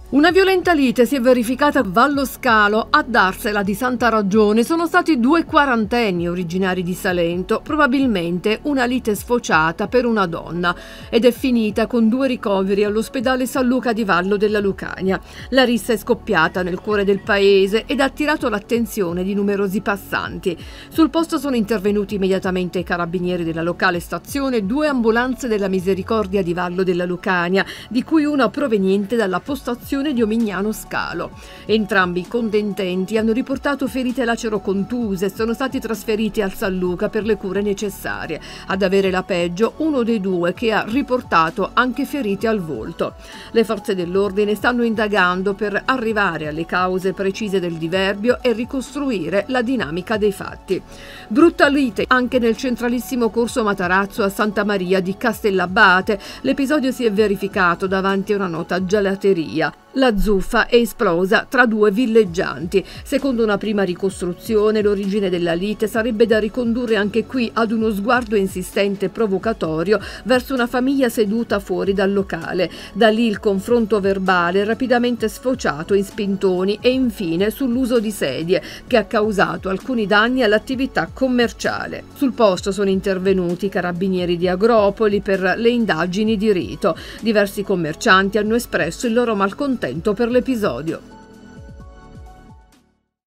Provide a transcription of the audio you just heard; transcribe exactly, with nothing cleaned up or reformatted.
Una violenta lite si è verificata a Vallo Scalo. A darsela di santa ragione sono stati due quarantenni originari di Salento, probabilmente una lite sfociata per una donna, ed è finita con due ricoveri all'ospedale San Luca di Vallo della Lucania. La rissa è scoppiata nel cuore del paese ed ha attirato l'attenzione di numerosi passanti. Sul posto sono intervenuti immediatamente i carabinieri della locale stazione e due ambulanze della Misericordia di Vallo della Lucania, di cui una proveniente dalla postazione di Omignano Scalo. Entrambi i contendenti hanno riportato ferite lacero-contuse e sono stati trasferiti al San Luca per le cure necessarie. Ad avere la peggio uno dei due, che ha riportato anche ferite al volto. Le forze dell'ordine stanno indagando per arrivare alle cause precise del diverbio e ricostruire la dinamica dei fatti. Brutta lite anche nel centralissimo corso Matarazzo a Santa Maria di Castellabate. L'episodio si è verificato davanti a una nota gelateria. La zuffa è esplosa tra due villeggianti. Secondo una prima ricostruzione, l'origine della lite sarebbe da ricondurre anche qui ad uno sguardo insistente e provocatorio verso una famiglia seduta fuori dal locale. Da lì il confronto verbale è rapidamente sfociato in spintoni e infine sull'uso di sedie, che ha causato alcuni danni all'attività commerciale. Sul posto sono intervenuti i carabinieri di Agropoli per le indagini di rito. Diversi commercianti hanno espresso il loro malcontento per l'episodio.